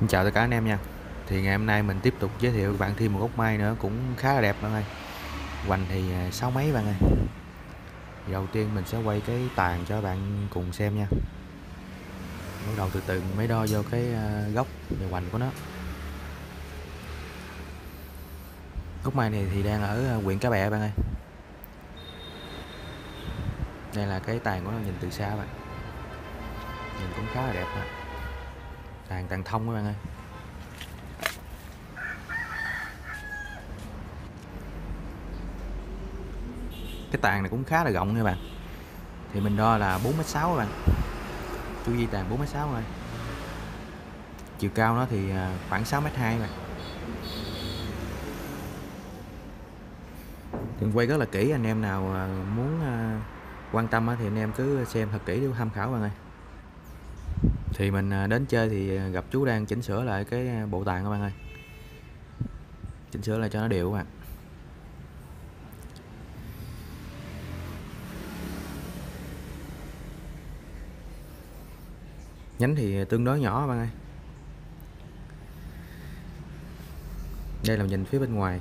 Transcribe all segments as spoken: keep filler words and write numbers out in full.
Xin chào tất cả anh em nha. Thì ngày hôm nay mình tiếp tục giới thiệu các bạn thêm một gốc mai nữa cũng khá là đẹp bạn ơi. Hoành thì à, sáu mấy bạn ơi. Thì đầu tiên mình sẽ quay cái tàn cho bạn cùng xem nha. Bắt đầu từ từ mấy đo vô cái à, gốc và hoành của nó. Gốc mai này thì đang ở à, huyện Cái Bẹ bạn ơi. Đây là cái tàn của nó nhìn từ xa bạn. Nhìn cũng khá là đẹp nè. Tàn tàn thông các bạn ơi. Cái tàn này cũng khá là rộng nha bạn. Thì mình đo là bốn mét sáu các bạn. Chu vi tàn bốn mét sáu thôi. Chiều cao nó thì à, khoảng sáu mét hai bạn. Thì quay rất là kỹ, anh em nào à, muốn à, quan tâm thì anh em cứ xem thật kỹ để tham khảo bạn ơi. Thì mình à, đến chơi thì gặp chú đang chỉnh sửa lại cái bộ tàn các bạn ơi, chỉnh sửa lại cho nó đều các bạn. Nhánh thì tương đối nhỏ các bạn ơi. Đây là nhìn phía bên ngoài.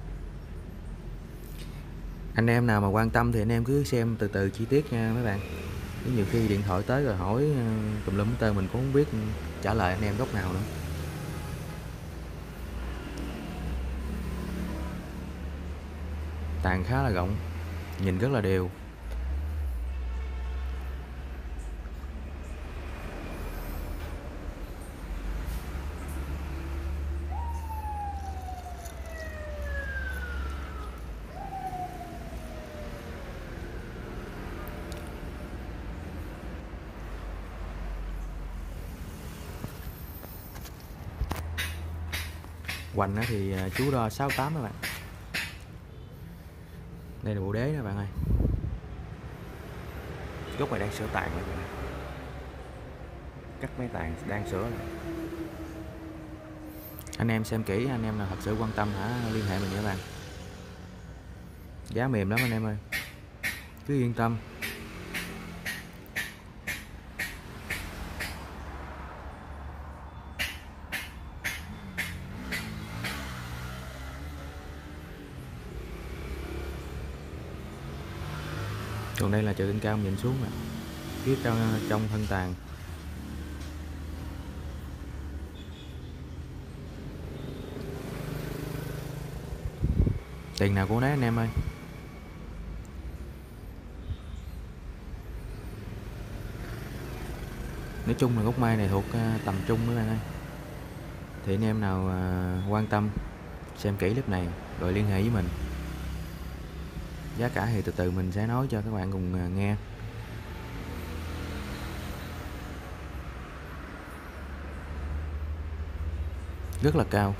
Anh em nào mà quan tâm thì anh em cứ xem từ từ chi tiết nha mấy bạn. Nhiều khi điện thoại tới rồi hỏi tùm lum tên mình cũng không biết trả lời anh em góc nào nữa. Tàn khá là rộng, nhìn rất là đều. Hoành thì chú đo sáu tám các bạn. Đây là bộ đế đó bạn ơi. Gốc này đang sửa tàn rồi bạn ơi. Cắt mấy tàn đang sửa rồi. Anh em xem kỹ, anh em nào thật sự quan tâm hả liên hệ mình nha bạn. Giá mềm lắm anh em ơi, cứ yên tâm. Còn đây là chợ trên cao nhìn xuống nè, phía trong, trong thân tàn. Tiền nào của nấy anh em ơi. Nói chung là gốc mai này thuộc tầm trung các bạn ơi. Thì anh em nào quan tâm xem kỹ clip này rồi liên hệ với mình. Giá cả thì từ từ mình sẽ nói cho các bạn cùng nghe. Rất là cao.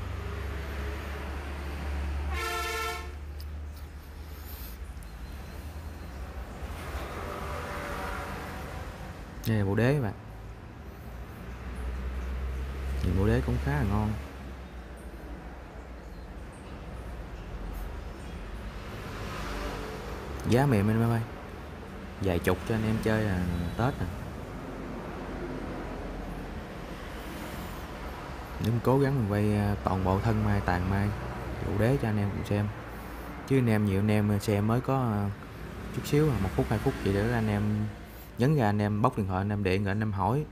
Đây là bộ đế các bạn. Nhìn bộ đế cũng khá là ngon. Giá mềm anh em ơi, vài chục cho anh em chơi là Tết nè. Nhưng cố gắng mình quay toàn bộ thân mai, tàn mai, bộ đế cho anh em cùng xem. Chứ anh em nhiều anh em xem mới có chút xíu, một phút hai phút vậy để anh em nhấn ra, anh em bóc điện thoại, anh em điện rồi anh em hỏi.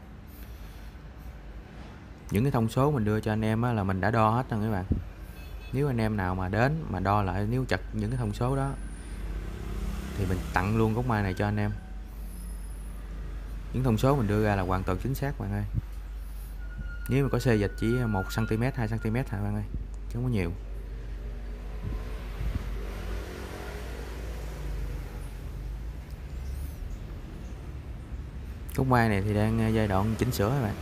Những cái thông số mình đưa cho anh em là mình đã đo hết rồi các bạn. Nếu anh em nào mà đến mà đo lại, nếu chặt những cái thông số đó thì mình tặng luôn gốc mai này cho anh em. Những thông số mình đưa ra là hoàn toàn chính xác bạn ơi. Nếu mà có xê dịch chỉ một xăng ti mét, hai xăng ti mét thôi bạn ơi, chứ không có nhiều. Gốc mai này thì đang giai đoạn chỉnh sửa các bạn.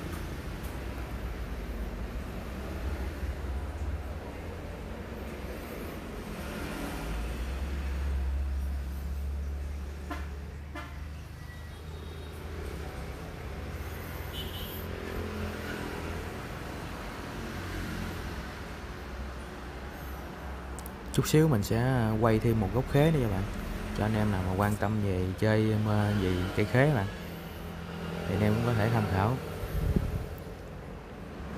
Chút xíu mình sẽ quay thêm một gốc khế nữa cho bạn, cho anh em nào mà quan tâm về chơi về cây khế bạn, thì anh em cũng có thể tham khảo.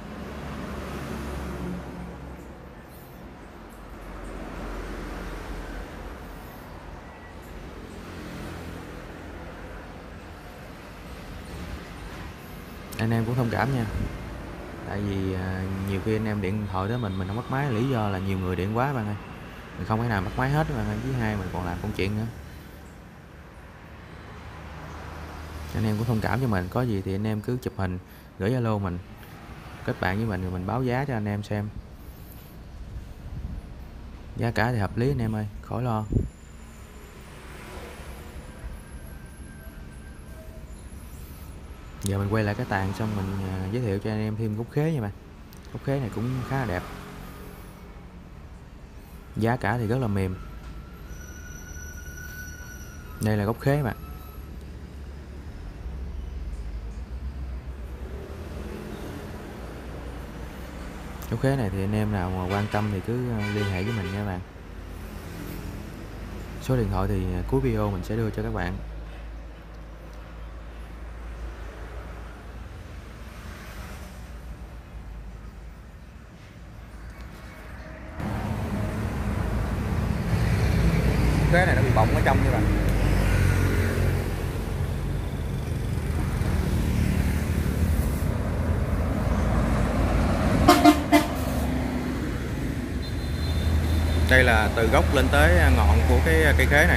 anh em cũng thông cảm nha, tại vì à, nhiều khi anh em điện thoại tới mình mình không bắt máy, lý do là nhiều người điện quá bạn ơi, mình không thể nào bắt máy hết bạn ơi, với hai mình còn làm công chuyện nữa. Anh em cũng thông cảm cho mình, có gì thì anh em cứ chụp hình gửi Zalo mình, kết bạn với mình rồi mình báo giá cho anh em xem. Giá cả thì hợp lý anh em ơi, khỏi lo. Giờ mình quay lại cái tàn xong mình à, giới thiệu cho anh em thêm gốc khế nha bạn. Gốc khế này cũng khá là đẹp, giá cả thì rất là mềm. Đây là gốc khế bạn. Gốc khế này thì anh em nào mà quan tâm thì cứ liên hệ với mình nha bạn. Số điện thoại thì cuối video mình sẽ đưa cho các bạn. Khế này nó bị bọng ở trong nha bạn. Đây là từ gốc lên tới ngọn của cái cây khế này.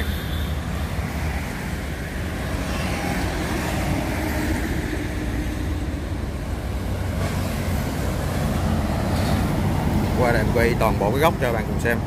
Qua đây quay toàn bộ cái gốc cho bạn cùng xem.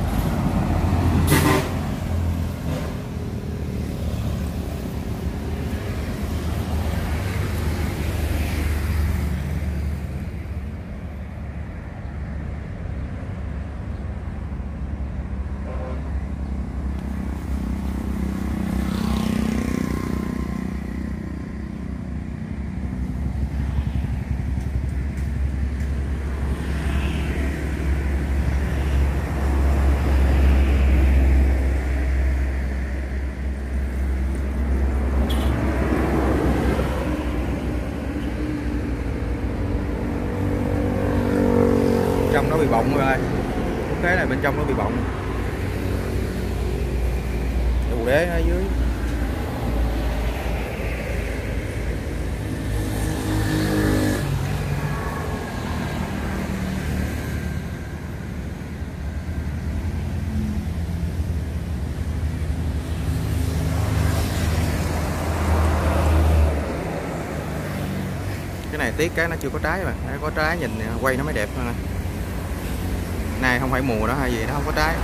Trong nó bị bọng rồi, cái này bên trong nó bị bọng, đồ đế ở dưới. Cái này tiếc cái nó chưa có trái mà, nó có trái nhìn quay nó mới đẹp hơn. Này không phải mùa đó hay gì, nó không có trái.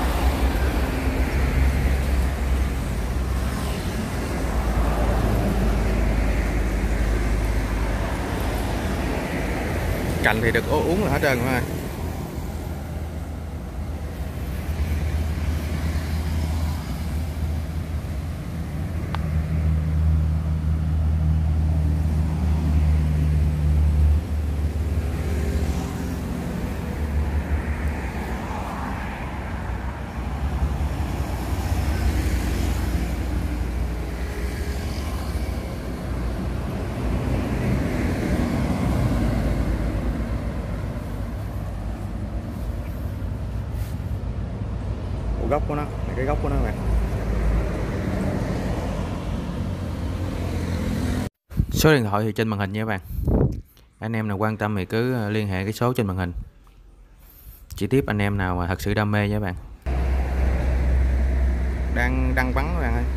Cành thì được uống là hết trơn rồi. Gốc của nó, cái gốc của nó này. Số điện thoại thì trên màn hình nha các bạn. Anh em nào quan tâm thì cứ liên hệ cái số trên màn hình. Chỉ tiếp anh em nào mà thật sự đam mê nha các bạn. Đang đăng bắn các bạn ơi.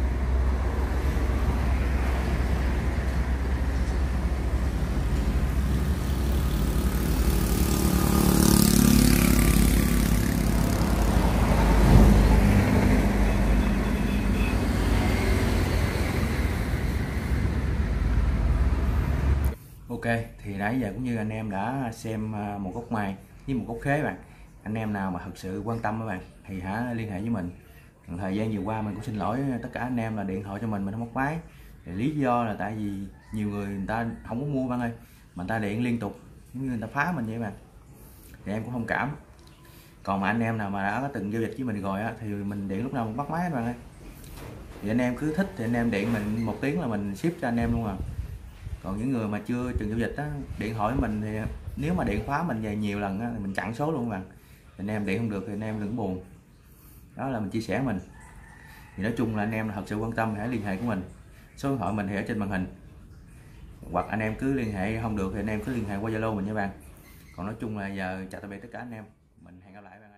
Ok, thì nãy giờ cũng như anh em đã xem một gốc mai với một gốc khế bạn. Anh em nào mà thật sự quan tâm các bạn thì hãy liên hệ với mình. Thời gian vừa qua mình cũng xin lỗi tất cả anh em là điện thoại cho mình mình không bắt máy. Thì lý do là tại vì nhiều người người ta không có mua bạn ơi, mà người ta điện liên tục giống như người ta phá mình vậy bạn. Thì em cũng thông cảm. Còn mà anh em nào mà đã có từng giao dịch với mình rồi á thì mình điện lúc nào cũng bắt máy các bạn ơi. Thì anh em cứ thích thì anh em điện mình một tiếng là mình ship cho anh em luôn à. Còn những người mà chưa từng giao dịch á, điện thoại với mình thì nếu mà điện khóa mình về nhiều lần á, thì mình chặn số luôn bạn. Anh em điện không được thì anh em đừng buồn. Đó là mình chia sẻ mình. Thì nói chung là anh em thật sự quan tâm hãy liên hệ của mình. Số điện thoại mình thì ở trên màn hình. hoặc anh em cứ liên hệ không được thì anh em cứ liên hệ qua Zalo mình nha bạn. Còn nói chung là giờ chào tạm biệt tất cả anh em, mình hẹn gặp lại bạn.